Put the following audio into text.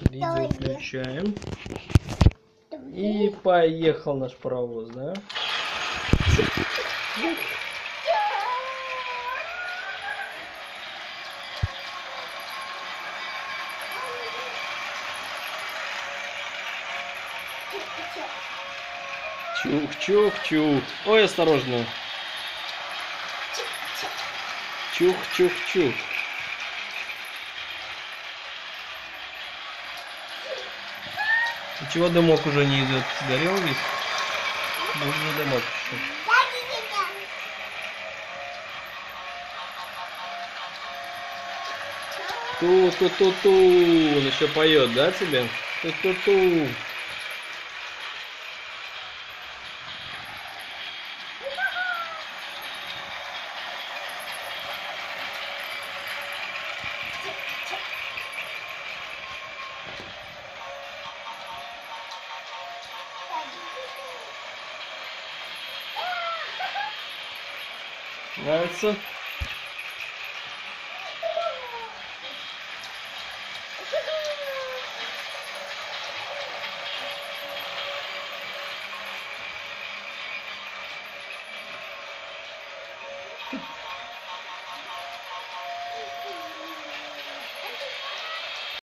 Видео включаем. И поехал наш паровоз, да? Чух-чух-чух. Ой, осторожно. Чух-чух-чух. И чего дымок уже не идет? Сгорел весь? Нужно дымок еще. Ту-ту-ту-ту. Он еще поет, да, тебе? Ту-ту-ту. Нравится?